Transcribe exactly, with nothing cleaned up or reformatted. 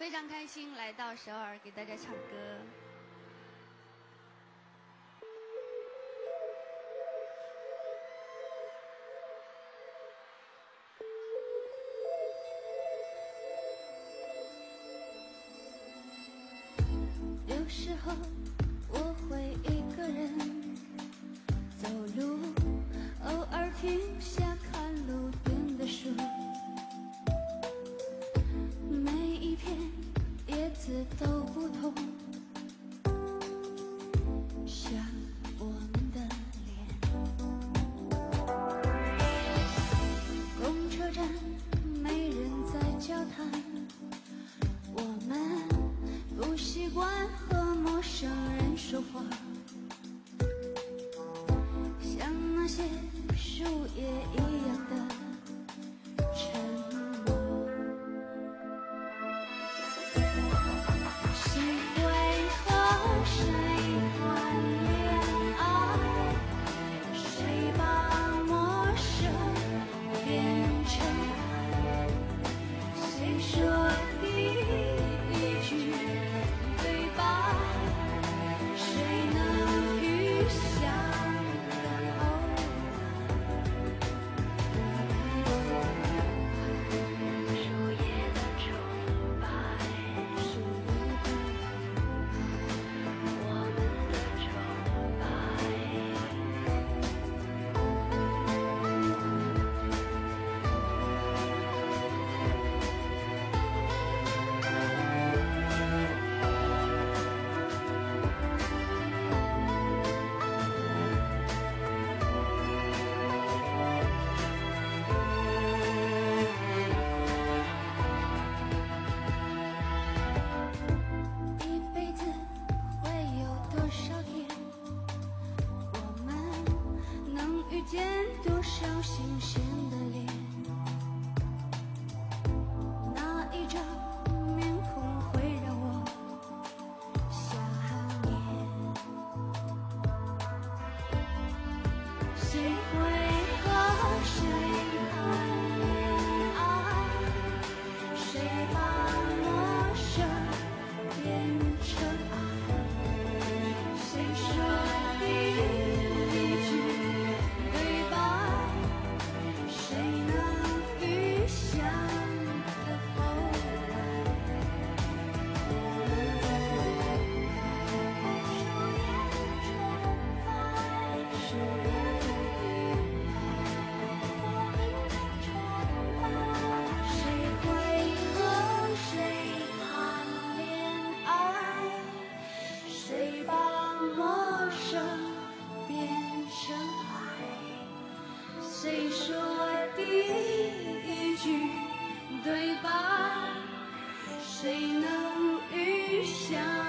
非常开心来到首尔给大家唱歌。 有时候我会一个人走路，偶尔停下看路边的树，每一片叶子都不同，像我们的脸。公车站没人在交谈，我们不习惯和陌生人说话，像那些树叶一样的沉默。谁会和谁谈恋爱？谁把陌生变成爱？谁说第一句对白？谁能预想的后来？树叶的崇拜，树叶的我们的崇拜。一辈子会有多少天，我们能遇见多少新鲜的脸？哪一张面孔会让我想念？谁会和谁谈恋爱？谁把陌生变成爱？谁说第一句对白？谁能预想的后来？树叶的我们的崇拜。谁会和谁谈恋爱？谁把陌生变成爱？谁说第一句对白？谁能预想